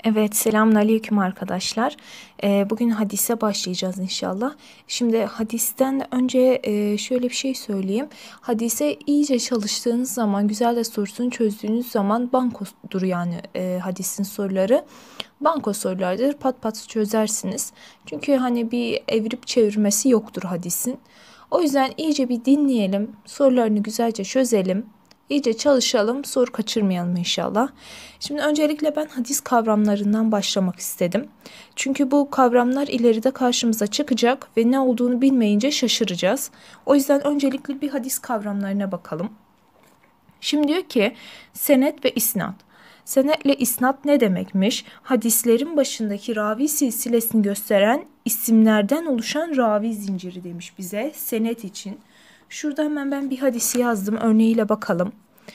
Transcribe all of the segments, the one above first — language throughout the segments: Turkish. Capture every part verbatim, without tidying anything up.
Evet, selamünaleyküm arkadaşlar. Ee, bugün hadise başlayacağız inşallah. Şimdi hadisten önce e, şöyle bir şey söyleyeyim. Hadise iyice çalıştığınız zaman, güzel de sorusunu çözdüğünüz zaman bankodur yani e, hadisin soruları. Banko sorulardır, pat pat çözersiniz. Çünkü hani bir evirip çevirmesi yoktur hadisin. O yüzden iyice bir dinleyelim, sorularını güzelce çözelim. İyice çalışalım, soru kaçırmayalım inşallah. Şimdi öncelikle ben hadis kavramlarından başlamak istedim. Çünkü bu kavramlar ileride karşımıza çıkacak ve ne olduğunu bilmeyince şaşıracağız. O yüzden öncelikle bir hadis kavramlarına bakalım. Şimdi diyor ki senet ve isnat. Senetle isnat ne demekmiş? Hadislerin başındaki ravi silsilesini gösteren isimlerden oluşan ravi zinciri demiş bize senet için. Şurada hemen ben bir hadisi yazdım. Örneğiyle bakalım.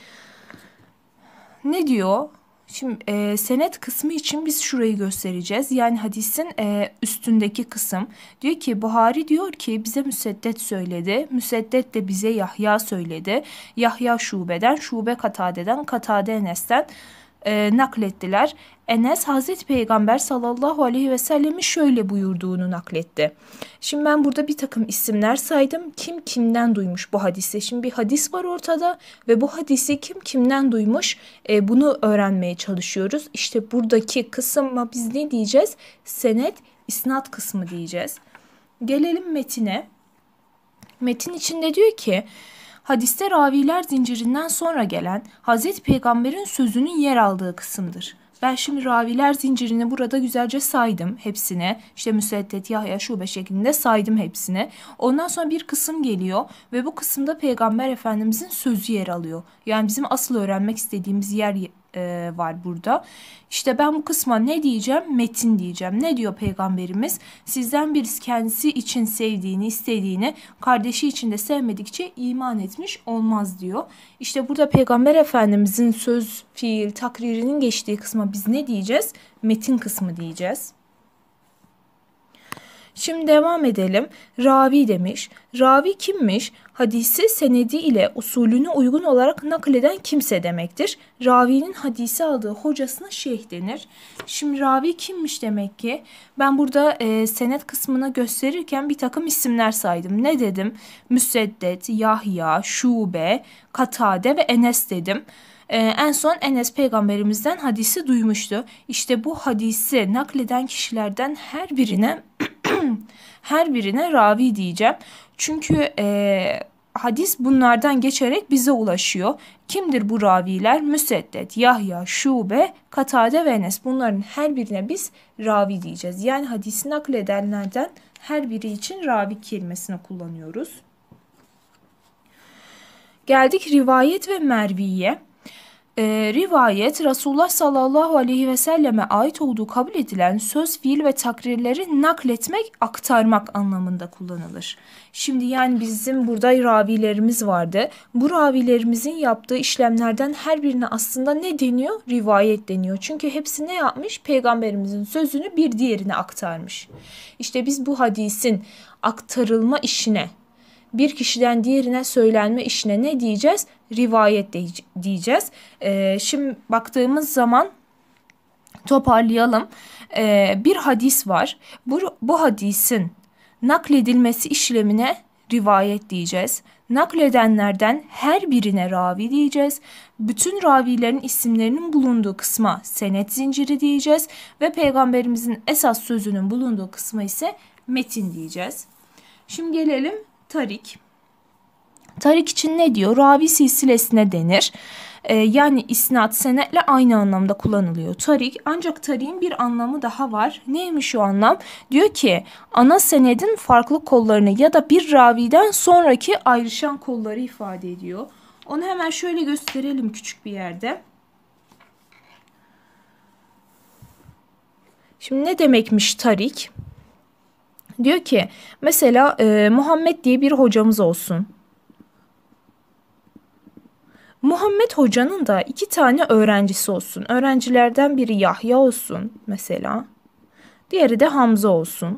Ne diyor? Şimdi e, senet kısmı için biz şurayı göstereceğiz. Yani hadisin e, üstündeki kısım. Diyor ki Buhari diyor ki bize Müseddet söyledi. Müseddet de bize Yahya söyledi. Yahya Şube'den, Şube Katade'den, Katade Enes'ten e, naklettiler. Enes Hazreti Peygamber sallallahu aleyhi ve sellemin şöyle buyurduğunu nakletti. Şimdi ben burada bir takım isimler saydım. Kim kimden duymuş bu hadisi? Şimdi bir hadis var ortada ve bu hadisi kim kimden duymuş? E, bunu öğrenmeye çalışıyoruz. İşte buradaki kısma biz ne diyeceğiz? Senet, isnat kısmı diyeceğiz. Gelelim metine. Metin içinde diyor ki hadiste raviler zincirinden sonra gelen Hazreti Peygamber'in sözünün yer aldığı kısımdır. Ben şimdi raviler zincirini burada güzelce saydım hepsine. İşte Müseddet, Yahya, Şube şeklinde saydım hepsine. Ondan sonra bir kısım geliyor ve bu kısımda Peygamber Efendimizin sözü yer alıyor. Yani bizim asıl öğrenmek istediğimiz yer e, var burada. İşte ben bu kısma ne diyeceğim? Metin diyeceğim. Ne diyor Peygamberimiz? Sizden birisi kendisi için sevdiğini, istediğini, kardeşi için de sevmedikçe iman etmiş olmaz diyor. İşte burada Peygamber Efendimizin söz, fiil, takririnin geçtiği kısma biz ne diyeceğiz? Metin kısmı diyeceğiz. Şimdi devam edelim. Ravi demiş. Ravi kimmiş? Hadisi senedi ile usulüne uygun olarak nakleden kimse demektir. Ravinin hadisi aldığı hocasına şeyh denir. Şimdi ravi kimmiş demek ki? Ben burada e, senet kısmına gösterirken bir takım isimler saydım. Ne dedim? Müseddet, Yahya, Şube, Katade ve Enes dedim. Ee, en son Enes peygamberimizden hadisi duymuştu. İşte bu hadisi nakleden kişilerden her birine her birine ravi diyeceğim. Çünkü e, hadis bunlardan geçerek bize ulaşıyor. Kimdir bu raviler? Müseddet, Yahya, Şube, Katade ve Enes. Bunların her birine biz ravi diyeceğiz. Yani hadisi nakledenlerden her biri için ravi kelimesini kullanıyoruz. Geldik rivayet ve merviye. Ee, rivayet Resulullah sallallahu aleyhi ve selleme ait olduğu kabul edilen söz, fiil ve takrirleri nakletmek, aktarmak anlamında kullanılır. Şimdi yani bizim burada ravilerimiz vardı. Bu ravilerimizin yaptığı işlemlerden her birine aslında ne deniyor? Rivayet deniyor. Çünkü hepsi ne yapmış? Peygamberimizin sözünü bir diğerine aktarmış. İşte biz bu hadisin aktarılma işine, bir kişiden diğerine söylenme işine ne diyeceğiz? Rivayet diyeceğiz. Ee, şimdi baktığımız zaman toparlayalım. Ee, bir hadis var. Bu, bu hadisin nakledilmesi işlemine rivayet diyeceğiz. Nakledenlerden her birine ravi diyeceğiz. Bütün ravilerin isimlerinin bulunduğu kısma senet zinciri diyeceğiz. Ve Peygamberimizin esas sözünün bulunduğu kısma ise metin diyeceğiz. Şimdi gelelim tarik. Tarik için ne diyor? Ravi silsilesine denir. Ee, yani isnat senetle aynı anlamda kullanılıyor. Tarik, ancak tariğin bir anlamı daha var. Neymiş o anlam? Diyor ki ana senedin farklı kollarını ya da bir raviden sonraki ayrışan kolları ifade ediyor. Onu hemen şöyle gösterelim küçük bir yerde. Şimdi ne demekmiş tarik? Diyor ki mesela e, Muhammed diye bir hocamız olsun. Muhammed hocanın da iki tane öğrencisi olsun. Öğrencilerden biri Yahya olsun mesela. Diğeri de Hamza olsun.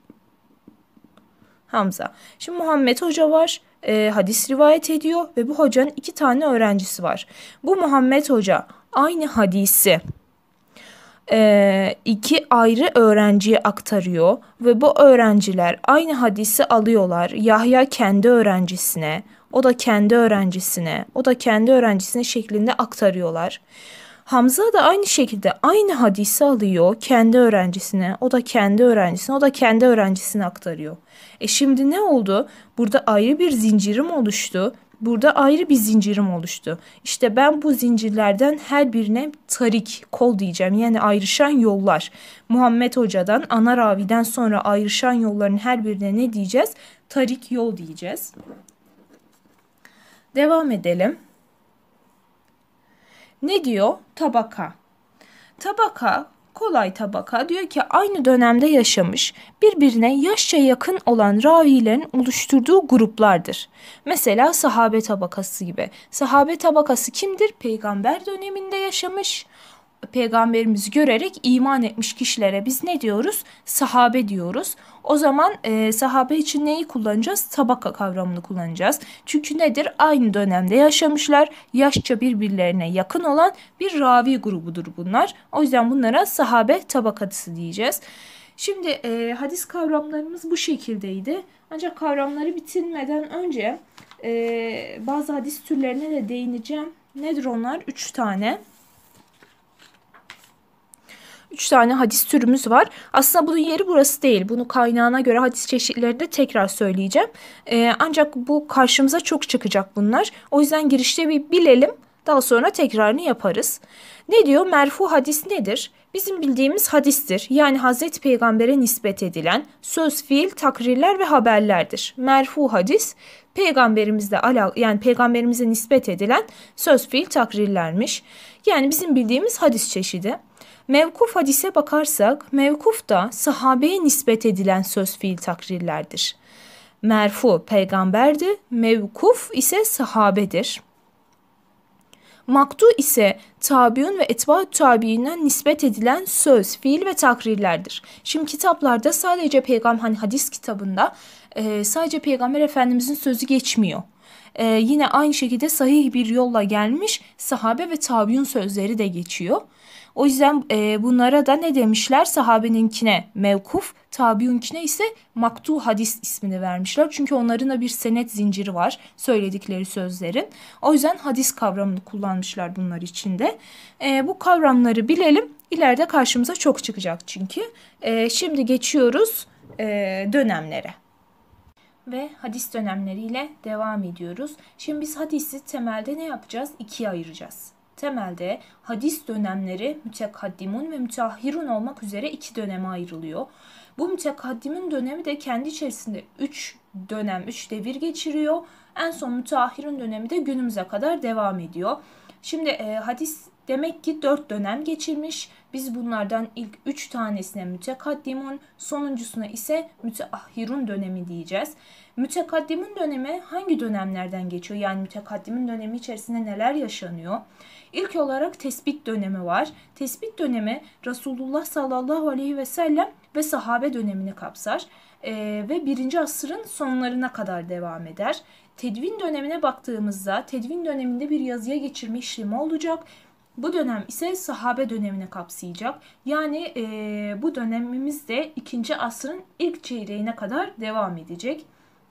Hamza. Şimdi Muhammed hoca var. E, hadis rivayet ediyor ve bu hocanın iki tane öğrencisi var. Bu Muhammed hoca aynı hadisi e, iki ayrı öğrenciye aktarıyor ve bu öğrenciler aynı hadisi alıyorlar. Yahya kendi öğrencisine, o da kendi öğrencisine, o da kendi öğrencisine şeklinde aktarıyorlar. Hamza da aynı şekilde aynı hadisi alıyor kendi öğrencisine, o da kendi öğrencisine, o da kendi öğrencisine aktarıyor. E şimdi ne oldu? Burada ayrı bir zincirim oluştu. Burada ayrı bir zincirim oluştu. İşte ben bu zincirlerden her birine tarik, kol diyeceğim. Yani ayrışan yollar. Muhammed Hoca'dan, ana raviden sonra ayrışan yolların her birine ne diyeceğiz? Tarik, yol diyeceğiz. Devam edelim. Ne diyor? Tabaka. Tabaka, kolay tabaka diyor ki aynı dönemde yaşamış, birbirine yaşça yakın olan ravilerin oluşturduğu gruplardır. Mesela sahabe tabakası gibi. Sahabe tabakası kimdir? Peygamber döneminde yaşamış, peygamberimizi görerek iman etmiş kişilere biz ne diyoruz? Sahabe diyoruz. O zaman e, sahabe için neyi kullanacağız? Tabaka kavramını kullanacağız. Çünkü nedir? Aynı dönemde yaşamışlar. Yaşça birbirlerine yakın olan bir ravi grubudur bunlar. O yüzden bunlara sahabe tabakası diyeceğiz. Şimdi e, hadis kavramlarımız bu şekildeydi. Ancak kavramları bitirmeden önce e, bazı hadis türlerine de değineceğim. Nedir onlar? Üç tane. Üç tane hadis türümüz var. Aslında bunun yeri burası değil. Bunu kaynağına göre hadis çeşitlerini de tekrar söyleyeceğim. Ee, ancak bu karşımıza çok çıkacak bunlar. O yüzden girişte bir bilelim. Daha sonra tekrarını yaparız. Ne diyor? Merfu hadis nedir? Bizim bildiğimiz hadistir. Yani Hazreti Peygamber'e nispet edilen söz, fiil, takrirler ve haberlerdir. Merfu hadis peygamberimizle ala yani peygamberimize nispet edilen söz, fiil, takrirlermiş. Yani bizim bildiğimiz hadis çeşidi. Mevkuf hadise bakarsak, mevkuf da sahabeye nispet edilen söz, fiil, takrirlerdir. Merfu peygamberdi, mevkuf ise sahabedir. Maktu ise tabiun ve etba-ı tabiinden nispet edilen söz, fiil ve takrirlerdir. Şimdi kitaplarda sadece peygamber, hani hadis kitabında e, sadece Peygamber Efendimizin sözü geçmiyor. Ee, yine aynı şekilde sahih bir yolla gelmiş sahabe ve tabiun sözleri de geçiyor. O yüzden e, bunlara da ne demişler? Sahabeninkine mevkuf, tabiunkine ise maktu hadis ismini vermişler. Çünkü onların da bir senet zinciri var söyledikleri sözlerin. O yüzden hadis kavramını kullanmışlar bunlar içinde. E, bu kavramları bilelim. İleride karşımıza çok çıkacak çünkü. E, şimdi geçiyoruz e, dönemlere. Ve hadis dönemleriyle devam ediyoruz. Şimdi biz hadisi temelde ne yapacağız? İkiye ayıracağız. Temelde hadis dönemleri mütekaddimun ve müteahhirun olmak üzere iki döneme ayrılıyor. Bu mütekaddimun dönemi de kendi içerisinde üç dönem, üç devir geçiriyor. En son müteahhirun dönemi de günümüze kadar devam ediyor. Şimdi e, hadis demek ki dört dönem geçirmiş. Biz bunlardan ilk üç tanesine mütekaddimun, sonuncusuna ise müteahhirun dönemi diyeceğiz. Mütekaddimun dönemi hangi dönemlerden geçiyor? Yani mütekaddimun dönemi içerisinde neler yaşanıyor? İlk olarak tespit dönemi var. Tespit dönemi Resulullah sallallahu aleyhi ve sellem ve sahabe dönemini kapsar ee, ve birinci asırın sonlarına kadar devam eder. Tedvin dönemine baktığımızda tedvin döneminde bir yazıya geçirme işlemi olacak. Bu dönem ise sahabe dönemini kapsayacak. Yani e, bu dönemimiz de ikinci asrın ilk çeyreğine kadar devam edecek.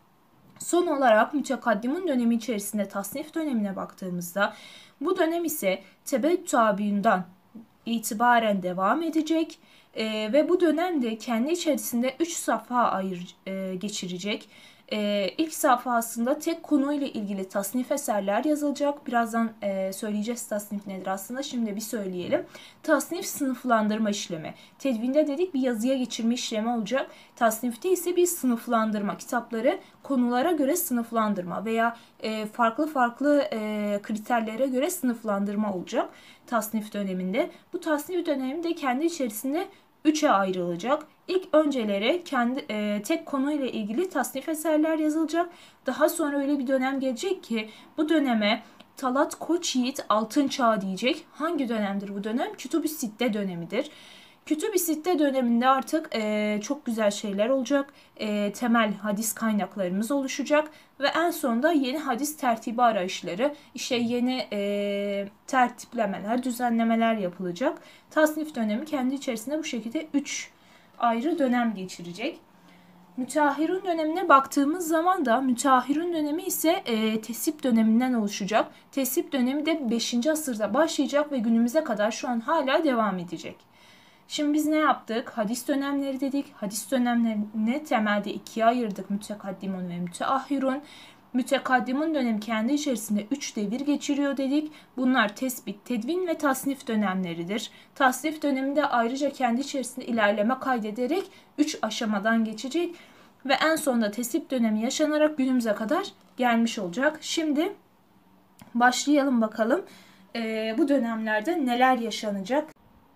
Son olarak mütekaddimun dönemi içerisinde tasnif dönemine baktığımızda bu dönem ise tebettü tabiinden itibaren devam edecek e, ve bu dönemde kendi içerisinde üç safha ayır, e, geçirecek. Ee, ilk safhasında tek konuyla ilgili tasnif eserler yazılacak. Birazdan e, söyleyeceğiz tasnif nedir aslında. Şimdi bir söyleyelim. Tasnif sınıflandırma işlemi. Tedvinde dedik bir yazıya geçirme işlemi olacak. Tasnifte ise bir sınıflandırma. Kitapları konulara göre sınıflandırma veya e, farklı farklı e, kriterlere göre sınıflandırma olacak tasnif döneminde. Bu tasnif döneminde kendi içerisinde üçe ayrılacak. İlk önceleri kendi e, tek konuyla ilgili tasnif eserler yazılacak. Daha sonra öyle bir dönem gelecek ki bu döneme Talat Koç Yiğit Altın Çağ diyecek. Hangi dönemdir bu dönem? Kütüb-ü Sitte dönemidir. Kütüb-i Sitte döneminde artık e, çok güzel şeyler olacak. E, temel hadis kaynaklarımız oluşacak. Ve en sonunda yeni hadis tertibi arayışları, işte yeni e, tertiplemeler, düzenlemeler yapılacak. Tasnif dönemi kendi içerisinde bu şekilde üç ayrı dönem geçirecek. Müteahhirun dönemine baktığımız zaman da müteahhirun dönemi ise e, tesip döneminden oluşacak. Tesip dönemi de beşinci asırda başlayacak ve günümüze kadar şu an hala devam edecek. Şimdi biz ne yaptık? Hadis dönemleri dedik. Hadis dönemlerini temelde ikiye ayırdık. Mütekaddimun ve müteahhirun. Mütekaddimun dönemi kendi içerisinde üç devir geçiriyor dedik. Bunlar tespit, tedvin ve tasnif dönemleridir. Tasnif döneminde ayrıca kendi içerisinde ilerleme kaydederek üç aşamadan geçecek ve en sonunda tesip dönemi yaşanarak günümüze kadar gelmiş olacak. Şimdi başlayalım bakalım ee, bu dönemlerde neler yaşanacak.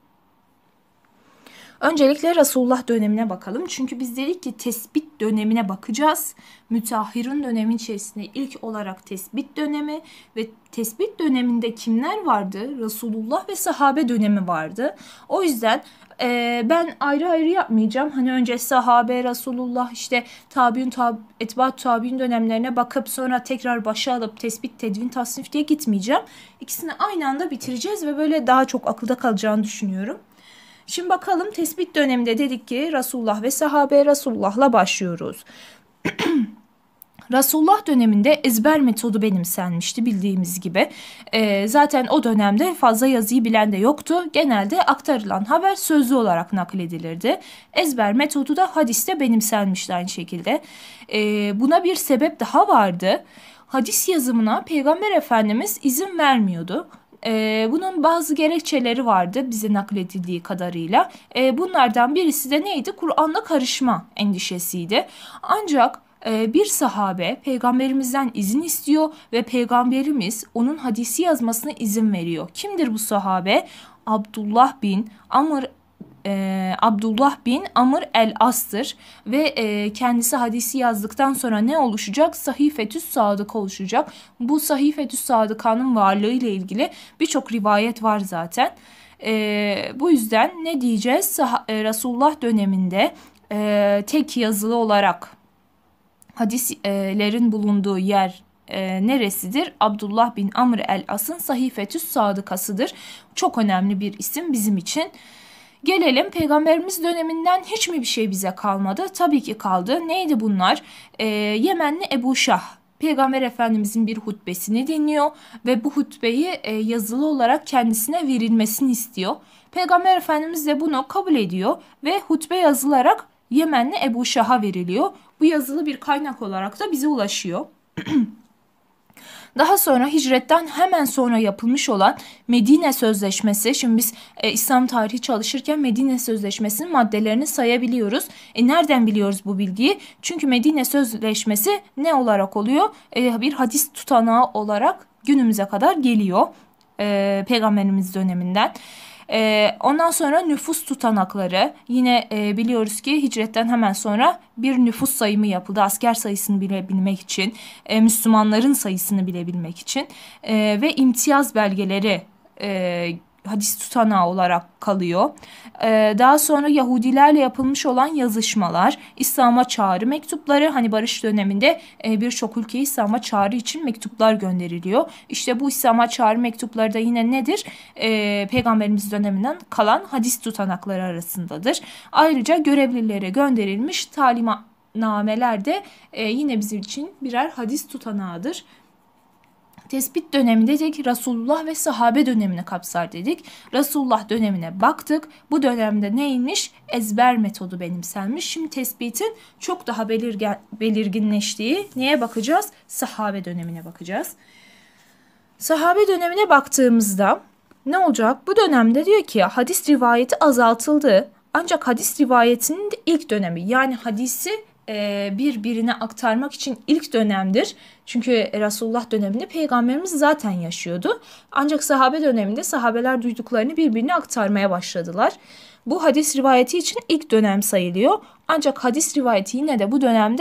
Öncelikle Resulullah dönemine bakalım. Çünkü biz dedik ki tespit dönemine bakacağız. Müteahhirun dönemin içerisinde ilk olarak tespit dönemi ve tespit döneminde kimler vardı? Resulullah ve sahabe dönemi vardı. O yüzden e, ben ayrı ayrı yapmayacağım. Hani önce sahabe, Resulullah, işte tabiun, tab etbaat tabiun dönemlerine bakıp sonra tekrar başa alıp tespit, tedvin, tasnif diye gitmeyeceğim. İkisini aynı anda bitireceğiz ve böyle daha çok akılda kalacağını düşünüyorum. Şimdi bakalım tespit döneminde dedik ki Resulullah ve sahabe, Resulullah'la başlıyoruz. Resulullah döneminde ezber metodu benimsenmişti bildiğimiz gibi. Ee, zaten o dönemde fazla yazıyı bilen de yoktu. Genelde aktarılan haber sözlü olarak nakledilirdi. Ezber metodu da hadiste benimsenmişti aynı şekilde. Ee, buna bir sebep daha vardı. Hadis yazımına Peygamber Efendimiz izin vermiyordu. Ee, bunun bazı gerekçeleri vardı bize nakledildiği kadarıyla. Ee, bunlardan birisi de neydi? Kur'an'la karışma endişesiydi. Ancak e, bir sahabe peygamberimizden izin istiyor ve peygamberimiz onun hadisi yazmasına izin veriyor. Kimdir bu sahabe? Abdullah bin Amr e, Abdullah bin Amr el-As'tır ve e, kendisi hadisi yazdıktan sonra ne oluşacak? Sahifetü's Sadıka oluşacak. Bu Sahifetü's Sadıka'nın varlığı ile ilgili birçok rivayet var zaten. E, bu yüzden ne diyeceğiz? Sah- e, Resulullah döneminde e, tek yazılı olarak hadislerin bulunduğu yer e, neresidir? Abdullah bin Amr el-As'ın Sahifetü's Sadıkasıdır. Çok önemli bir isim bizim için. Gelelim Peygamberimiz döneminden hiç mi bir şey bize kalmadı? Tabii ki kaldı. Neydi bunlar? Ee, Yemenli Ebu Şah. Peygamber Efendimizin bir hutbesini dinliyor ve bu hutbeyi e, yazılı olarak kendisine verilmesini istiyor. Peygamber Efendimiz de bunu kabul ediyor ve hutbe yazılarak Yemenli Ebu Şah'a veriliyor. Bu yazılı bir kaynak olarak da bize ulaşıyor. Daha sonra hicretten hemen sonra yapılmış olan Medine Sözleşmesi, şimdi biz e, İslam tarihi çalışırken Medine Sözleşmesi'nin maddelerini sayabiliyoruz. E, nereden biliyoruz bu bilgiyi? Çünkü Medine Sözleşmesi ne olarak oluyor? E, bir hadis tutanağı olarak günümüze kadar geliyor e, Peygamberimiz döneminden. Ee, ondan sonra nüfus tutanakları, yine e, biliyoruz ki hicretten hemen sonra bir nüfus sayımı yapıldı. Asker sayısını bilebilmek için, e, Müslümanların sayısını bilebilmek için e, ve imtiyaz belgeleri e, hadis tutanağı olarak kalıyor. Ee, daha sonra Yahudilerle yapılmış olan yazışmalar, İslam'a çağrı mektupları, hani barış döneminde e, birçok ülkeye İslam'a çağrı için mektuplar gönderiliyor. İşte bu İslam'a çağrı mektupları da yine nedir? Ee, Peygamberimiz döneminden kalan hadis tutanakları arasındadır. Ayrıca görevlilere gönderilmiş talimatnameler de e, yine bizim için birer hadis tutanağıdır. Tespit dönemi dedik, Resulullah ve sahabe dönemini kapsar dedik. Resulullah dönemine baktık. Bu dönemde neymiş? Ezber metodu benimsenmiş. Şimdi tespitin çok daha belirgen, belirginleştiği neye bakacağız? Sahabe dönemine bakacağız. Sahabe dönemine baktığımızda ne olacak? Bu dönemde diyor ki hadis rivayeti azaltıldı. Ancak hadis rivayetinin de ilk dönemi, yani hadisi birbirine aktarmak için ilk dönemdir. Çünkü Resulullah döneminde Peygamberimiz zaten yaşıyordu. Ancak sahabe döneminde sahabeler duyduklarını birbirine aktarmaya başladılar. Bu hadis rivayeti için ilk dönem sayılıyor. Ancak hadis rivayeti yine de bu dönemde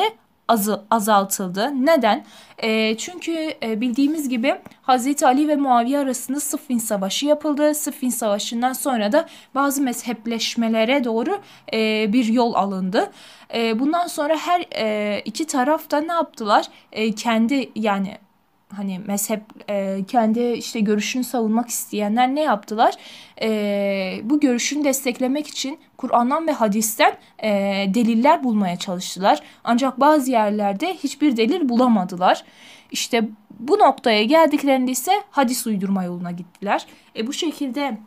azı, azaltıldı. Neden? E, çünkü e, bildiğimiz gibi Hazreti Ali ve Muaviye arasında Sıffin Savaşı yapıldı. Sıffin Savaşı'ndan sonra da bazı mezhepleşmelere doğru e, bir yol alındı. E, bundan sonra her e, iki taraf da ne yaptılar? E, kendi yani hani mezhep e, kendi işte görüşünü savunmak isteyenler ne yaptılar? E, bu görüşünü desteklemek için Kur'an'dan ve hadisten e, deliller bulmaya çalıştılar. Ancak bazı yerlerde hiçbir delil bulamadılar. İşte bu noktaya geldiklerinde ise hadis uydurma yoluna gittiler. E, bu şekilde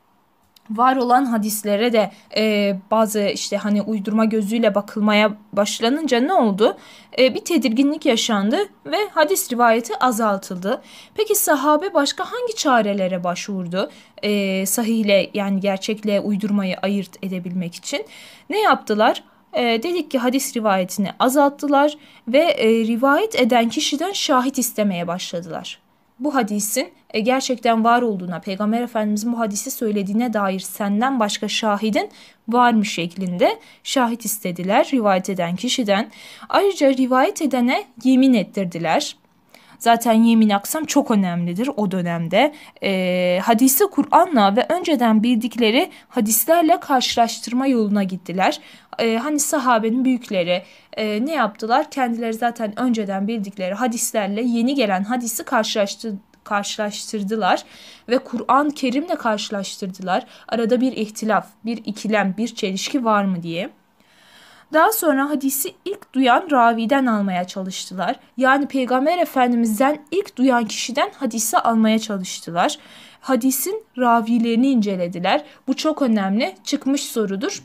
var olan hadislere de e, bazı işte hani uydurma gözüyle bakılmaya başlanınca ne oldu? E, bir tedirginlik yaşandı ve hadis rivayeti azaltıldı. Peki sahabe başka hangi çarelere başvurdu? E, sahihle yani gerçekle uydurmayı ayırt edebilmek için. Ne yaptılar? E, dedik ki hadis rivayetini azalttılar ve e, rivayet eden kişiden şahit istemeye başladılar. Bu hadisin e, gerçekten var olduğuna, Peygamber Efendimizin bu hadisi söylediğine dair senden başka şahidin varmış şeklinde şahit istediler rivayet eden kişiden. Ayrıca rivayet edene yemin ettirdiler. Zaten yemin aksam çok önemlidir o dönemde. E, hadisi Kur'an'la ve önceden bildikleri hadislerle karşılaştırma yoluna gittiler. E, hani sahabenin büyükleri e, ne yaptılar? Kendileri zaten önceden bildikleri hadislerle yeni gelen hadisi karşılaştı, karşılaştırdılar ve Kur'an-ı Kerim'le karşılaştırdılar. Arada bir ihtilaf, bir ikilem, bir çelişki var mı diye. Daha sonra hadisi ilk duyan raviden almaya çalıştılar. Yani Peygamber Efendimiz'den ilk duyan kişiden hadisi almaya çalıştılar. Hadisin ravilerini incelediler. Bu çok önemli. Çıkmış sorudur.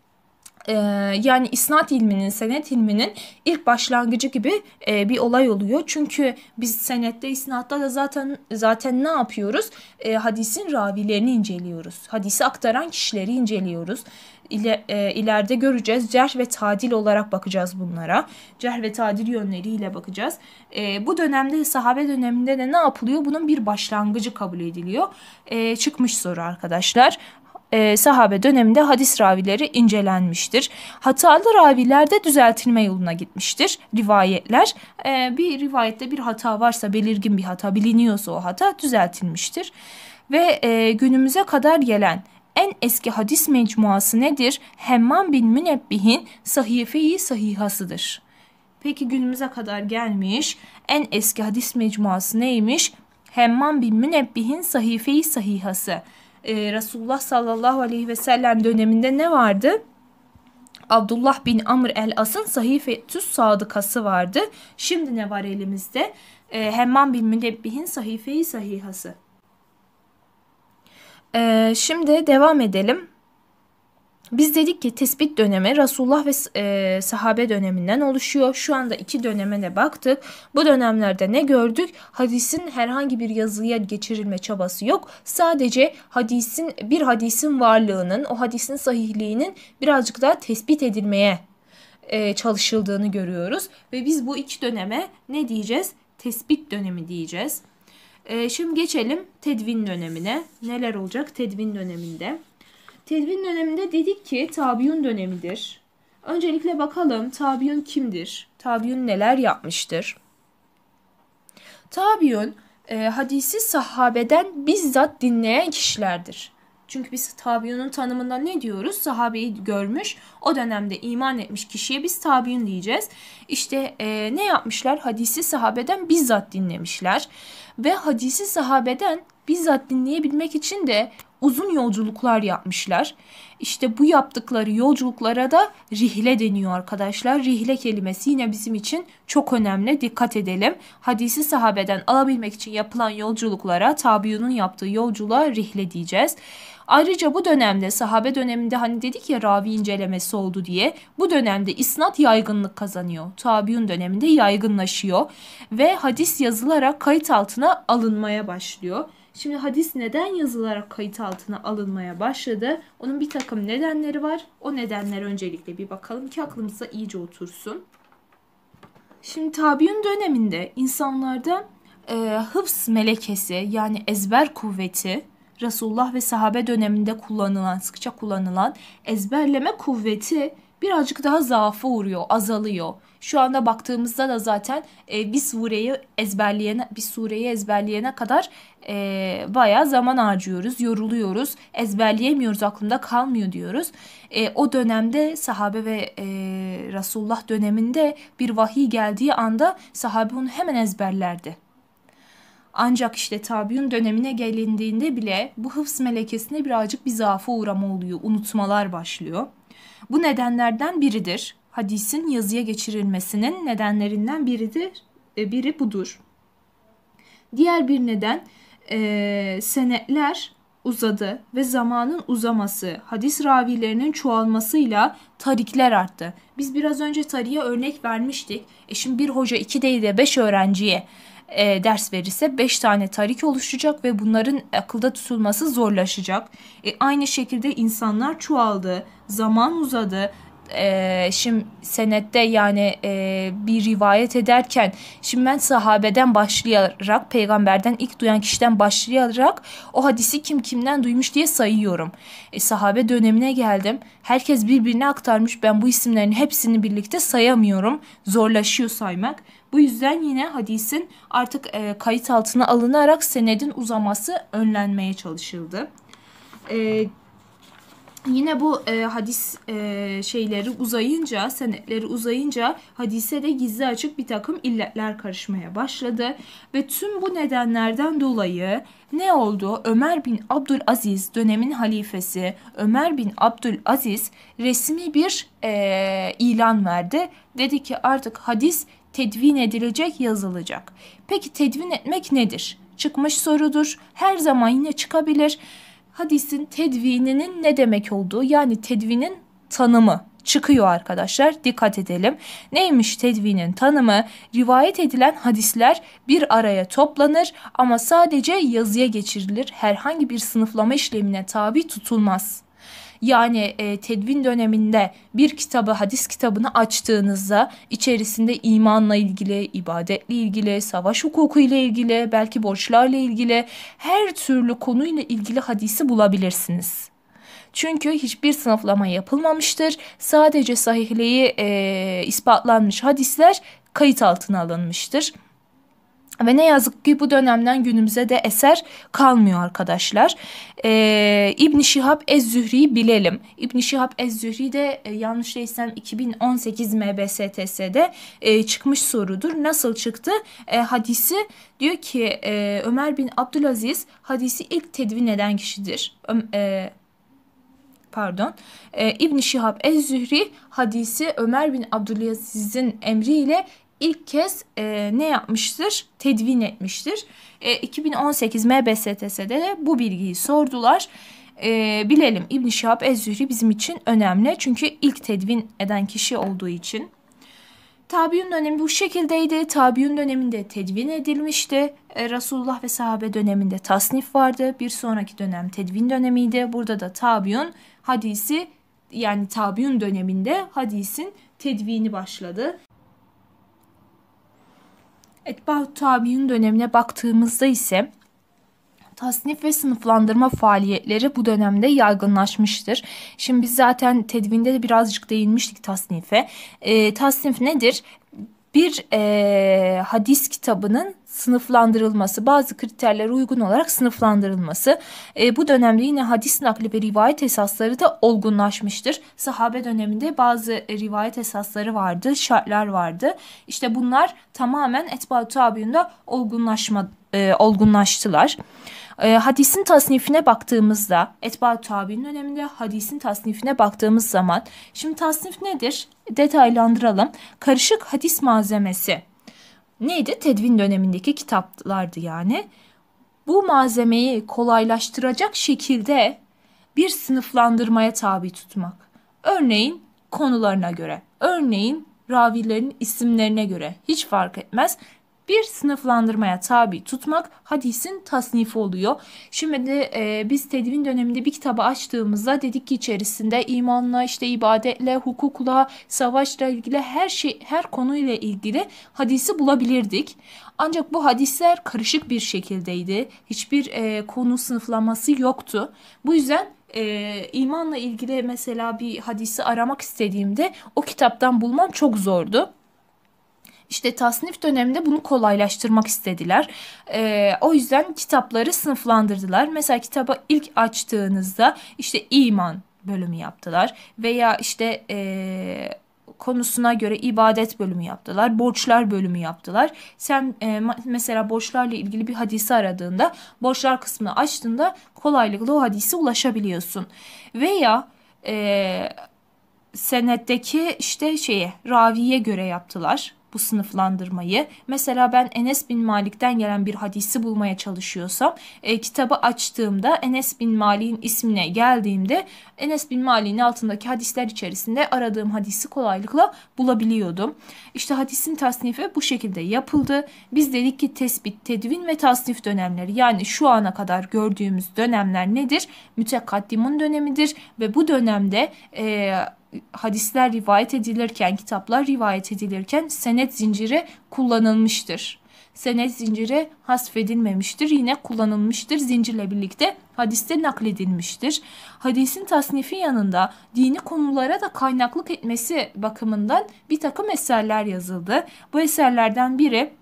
Ee, yani isnat ilminin, senet ilminin ilk başlangıcı gibi e, bir olay oluyor. Çünkü biz senette, isnatta da zaten zaten ne yapıyoruz? E, hadisin ravilerini inceliyoruz. Hadisi aktaran kişileri inceliyoruz. İle, e, ileride göreceğiz. Cerh ve tadil olarak bakacağız bunlara. Cerh ve tadil yönleriyle bakacağız. E, bu dönemde, sahabe döneminde de ne yapılıyor? Bunun bir başlangıcı kabul ediliyor. E, çıkmış soru arkadaşlar. E, sahabe döneminde hadis ravileri incelenmiştir. Hatalı ravilerde düzeltilme yoluna gitmiştir rivayetler. E, bir rivayette bir hata varsa, belirgin bir hata biliniyorsa o hata düzeltilmiştir. Ve e, günümüze kadar gelen en eski hadis mecmuası nedir? Hemman bin Münebbih'in Sahife-i Sahihasıdır. Peki günümüze kadar gelmiş en eski hadis mecmuası neymiş? Hemman bin Münebbih'in Sahife-i Sahihası. Ee, Resulullah sallallahu aleyhi ve sellem döneminde ne vardı? Abdullah bin Amr el-As'ın Sahife-tü's Sadıkası vardı. Şimdi ne var elimizde? Ee, Hemman bin Münebbih'in Sahife-i Sahihası. Ee, şimdi devam edelim. Biz dedik ki tespit dönemi Resulullah ve e, sahabe döneminden oluşuyor. Şu anda iki döneme de baktık. Bu dönemlerde ne gördük? Hadisin herhangi bir yazıya geçirilme çabası yok. Sadece hadisin bir hadisin varlığının, o hadisin sahihliğinin birazcık daha tespit edilmeye e, çalışıldığını görüyoruz. Ve biz bu iki döneme ne diyeceğiz? Tespit dönemi diyeceğiz. E, şimdi geçelim tedvin dönemine. Neler olacak tedvin döneminde? Tedvin döneminde dedik ki tabiun dönemidir. Öncelikle bakalım tabiun kimdir? Tabiun neler yapmıştır? Tabiun e, hadisi sahabeden bizzat dinleyen kişilerdir. Çünkü biz tabiunun tanımında ne diyoruz? Sahabeyi görmüş, o dönemde iman etmiş kişiye biz tabiun diyeceğiz. İşte e, ne yapmışlar? Hadisi sahabeden bizzat dinlemişler. Ve hadisi sahabeden bizzat dinleyebilmek için de uzun yolculuklar yapmışlar. İşte bu yaptıkları yolculuklara da rihle deniyor arkadaşlar. Rihle kelimesi yine bizim için çok önemli. Dikkat edelim. Hadisi sahabeden alabilmek için yapılan yolculuklara, tabiunun yaptığı yolculuğa rihle diyeceğiz. Ayrıca bu dönemde, sahabe döneminde hani dedik ya ravi incelemesi oldu diye, bu dönemde isnat yaygınlık kazanıyor. Tabiun döneminde yaygınlaşıyor ve hadis yazılarak kayıt altına alınmaya başlıyor. Şimdi hadis neden yazılarak kayıt altına alınmaya başladı? Onun bir takım nedenleri var. O nedenler öncelikle bir bakalım ki aklımıza iyice otursun. Şimdi tabiun döneminde insanlarda e, hıfz melekesi yani ezber kuvveti, Resulullah ve sahabe döneminde kullanılan, sıkça kullanılan ezberleme kuvveti birazcık daha zaafa uğruyor, azalıyor. Şu anda baktığımızda da zaten e, bir sureyi ezberleyene bir sureyi ezberleyene kadar e, bayağı zaman harcıyoruz, yoruluyoruz, ezberleyemiyoruz, aklımda kalmıyor diyoruz. E, o dönemde sahabe ve e, Resulullah döneminde bir vahiy geldiği anda sahabe onu hemen ezberlerdi. Ancak işte tabiun dönemine gelindiğinde bile bu hıfz melekesinde birazcık bir zaafa uğrama oluyor, unutmalar başlıyor. Bu nedenlerden biridir. Hadisin yazıya geçirilmesinin nedenlerinden biridir, e, biri budur. Diğer bir neden e, senetler uzadı ve zamanın uzaması, hadis ravilerinin çoğalmasıyla tarikler arttı. Biz biraz önce tarihe örnek vermiştik. E şimdi bir hoca iki değil de beş öğrenciye e, ders verirse beş tane tarik oluşacak ve bunların akılda tutulması zorlaşacak. E, aynı şekilde insanlar çoğaldı, zaman uzadı. Ee, şimdi senette yani e, bir rivayet ederken şimdi ben sahabeden başlayarak peygamberden ilk duyan kişiden başlayarak o hadisi kim kimden duymuş diye sayıyorum. E, sahabe dönemine geldim. Herkes birbirine aktarmış. Ben bu isimlerin hepsini birlikte sayamıyorum. Zorlaşıyor saymak. Bu yüzden yine hadisin artık e, kayıt altına alınarak senedin uzaması önlenmeye çalışıldı. E, Yine bu e, hadis e, şeyleri uzayınca, senetleri uzayınca hadise de gizli açık bir takım illetler karışmaya başladı. Ve tüm bu nedenlerden dolayı ne oldu? Ömer bin Abdülaziz, dönemin halifesi Ömer bin Abdülaziz resmi bir e, ilan verdi. Dedi ki artık hadis tedvin edilecek, yazılacak. Peki tedvin etmek nedir? Çıkmış sorudur. Her zaman yine çıkabilir. Hadisin tedvininin ne demek olduğu, yani tedvinin tanımı çıkıyor arkadaşlar. Dikkat edelim. Neymiş tedvinin tanımı? Rivayet edilen hadisler bir araya toplanır ama sadece yazıya geçirilir. Herhangi bir sınıflama işlemine tabi tutulmaz. Yani e, tedvin döneminde bir kitabı, hadis kitabını açtığınızda içerisinde imanla ilgili, ibadetle ilgili, savaş hukuku ile ilgili, belki borçlarla ilgili her türlü konuyla ilgili hadisi bulabilirsiniz. Çünkü hiçbir sınıflama yapılmamıştır. Sadece sahihliği e, ispatlanmış hadisler kayıt altına alınmıştır. Ve ne yazık ki bu dönemden günümüze de eser kalmıyor arkadaşlar. Ee, İbn Şihab Ez-Zühri'yi bilelim. İbn Şihab Ez-Zühri de e, yanlış değilsem iki bin on sekiz M B S T S'de e, çıkmış sorudur. Nasıl çıktı? E, hadisi diyor ki e, Ömer bin Abdülaziz hadisi ilk tedvin eden kişidir. Ö, e, Pardon. E, İbn Şihab Ez-Zühri hadisi Ömer bin Abdülaziz'in emriyle ilk kez e, ne yapmıştır? Tedvin etmiştir. E, iki bin on sekiz M B S T S'de de bu bilgiyi sordular. E, bilelim, İbn Şihab Ez-Zühri bizim için önemli. Çünkü ilk tedvin eden kişi olduğu için. Tabiun dönemi bu şekildeydi. Tabiun döneminde tedvin edilmişti. E, Resulullah ve sahabe döneminde tasnif vardı. Bir sonraki dönem tedvin dönemiydi. Burada da tabiun hadisi, yani tabiun döneminde hadisin tedvini başladı. Etba'u tabiun dönemine baktığımızda ise tasnif ve sınıflandırma faaliyetleri bu dönemde yaygınlaşmıştır. Şimdi biz zaten tedvinde de birazcık değinmiştik tasnife. E, tasnif nedir? Bir e, hadis kitabının sınıflandırılması, bazı kriterlere uygun olarak sınıflandırılması. E, bu dönemde yine hadis nakli ve rivayet esasları da olgunlaşmıştır. Sahabe döneminde bazı rivayet esasları vardı, şartlar vardı. İşte bunlar tamamen etba'u tabiunda olgunlaşma, e, olgunlaştılar. E, hadisin tasnifine baktığımızda, etba'u tabi'in döneminde hadisin tasnifine baktığımız zaman, şimdi tasnif nedir? Detaylandıralım. Karışık hadis malzemesi. Neydi? Tedvin dönemindeki kitaplardı yani. Bu malzemeyi kolaylaştıracak şekilde bir sınıflandırmaya tabi tutmak. Örneğin konularına göre, örneğin ravilerin isimlerine göre, hiç fark etmez. Bir sınıflandırmaya tabi tutmak hadisin tasnifi oluyor. Şimdi de e, biz tedvin döneminde bir kitabı açtığımızda dedik ki içerisinde imanla, işte ibadetle, hukukla, savaşla ilgili her şey, her konuyla ilgili hadisi bulabilirdik. Ancak bu hadisler karışık bir şekildeydi. Hiçbir e, konu sınıflaması yoktu. Bu yüzden e, imanla ilgili mesela bir hadisi aramak istediğimde o kitaptan bulmam çok zordu. İşte tasnif döneminde bunu kolaylaştırmak istediler. Ee, o yüzden kitapları sınıflandırdılar. Mesela kitabı ilk açtığınızda işte iman bölümü yaptılar. Veya işte ee, konusuna göre ibadet bölümü yaptılar. Borçlar bölümü yaptılar. Sen e, mesela borçlarla ilgili bir hadisi aradığında borçlar kısmını açtığında kolaylıkla o hadise ulaşabiliyorsun. Veya e, senetteki işte şeye raviye göre yaptılar bu sınıflandırmayı. Mesela ben Enes bin Malik'ten gelen bir hadisi bulmaya çalışıyorsam e, kitabı açtığımda Enes bin Malik'in ismine geldiğimde Enes bin Malik'in altındaki hadisler içerisinde aradığım hadisi kolaylıkla bulabiliyordum. İşte hadisin tasnifi bu şekilde yapıldı. Biz dedik ki tespit, tedvin ve tasnif dönemleri, yani şu ana kadar gördüğümüz dönemler nedir? Mütekaddimun dönemidir ve bu dönemde e, hadisler rivayet edilirken, kitaplar rivayet edilirken senet zinciri kullanılmıştır. Senet zinciri hasfedilmemiştir, yine kullanılmıştır. Zincirle birlikte hadiste nakledilmiştir. Hadisin tasnifi yanında dini konulara da kaynaklık etmesi bakımından bir takım eserler yazıldı. Bu eserlerden biri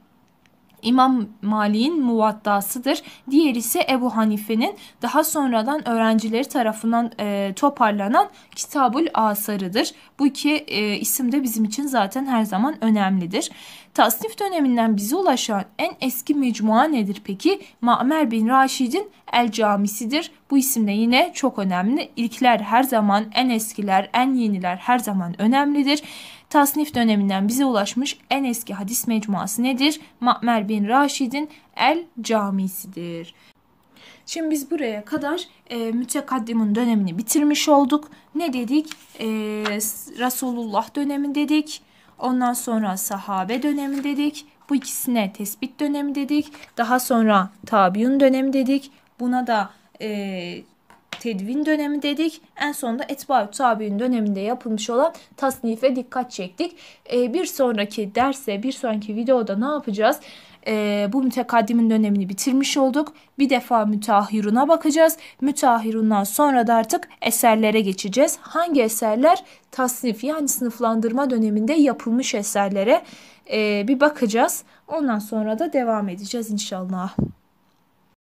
İmam Malik'in Muvattası'dır. Diğeri ise Ebu Hanife'nin daha sonradan öğrencileri tarafından e, toparlanan Kitabul Asar'ıdır. Bu iki e, isim de bizim için zaten her zaman önemlidir. Tasnif döneminden bize ulaşan en eski mecmua nedir peki? Ma'mer bin Raşid'in El Camisi'dir. Bu isim de yine çok önemli. İlkler her zaman, en eskiler, en yeniler her zaman önemlidir. Tasnif döneminden bize ulaşmış en eski hadis mecmuası nedir? Ma'mer bin Raşid'in El Camisi'dir. Şimdi biz buraya kadar e, mütekaddimun dönemini bitirmiş olduk. Ne dedik? E, Resulullah dönemi dedik. Ondan sonra sahabe dönemi dedik. Bu ikisine tespit dönemi dedik. Daha sonra tabiun dönemi dedik. Buna da e, tedvin dönemi dedik. En sonunda etba'u tabi'in döneminde yapılmış olan tasnife dikkat çektik. Ee, bir sonraki derse, bir sonraki videoda ne yapacağız? Ee, bu mütekaddimin dönemini bitirmiş olduk. Bir defa müteahhiruna bakacağız. Müteahhirundan sonra da artık eserlere geçeceğiz. Hangi eserler? Tasnif, yani sınıflandırma döneminde yapılmış eserlere ee, bir bakacağız. Ondan sonra da devam edeceğiz inşallah.